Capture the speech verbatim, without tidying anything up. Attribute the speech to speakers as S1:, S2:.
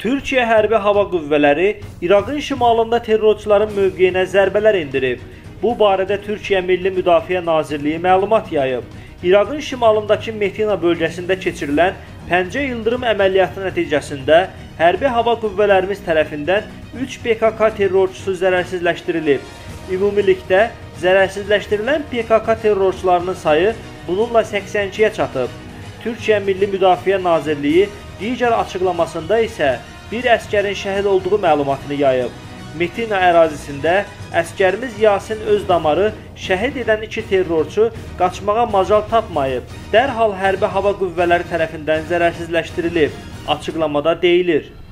S1: Türkiyə Hərbi Hava Qüvvələri İraqın şimalında terrorçuların mövqeyinə zərbələr endirib. Bu barədə Türkiyə Milli Müdafiə Nazirliyi məlumat yayıb. İraqın şimalındakı Metina bölgəsində keçirilən Pəncə İldırım əməliyyatı nəticəsində Hərbi Hava Qüvvələrimiz tərəfindən üç P K K terrorçusu zərərsizləşdirilib. Ümumilikdə zərərsizləşdirilən P K K terrorçularının sayı bununla səksən ikiyə çatıb. Türkiyə Milli Müdafiə Nazirliyi digər açıqlamasında isə bir əskərin şəhid olduğu məlumatını yayıb. Metina ərazisində əskərimiz Yasin Özdamarı şəhid edən iki terrorçu qaçmağa macal tapmayıb. Dərhal Hərbi Hava Qüvvələri tərəfindən zərərsizləşdirilib. Açıqlamada deyilir.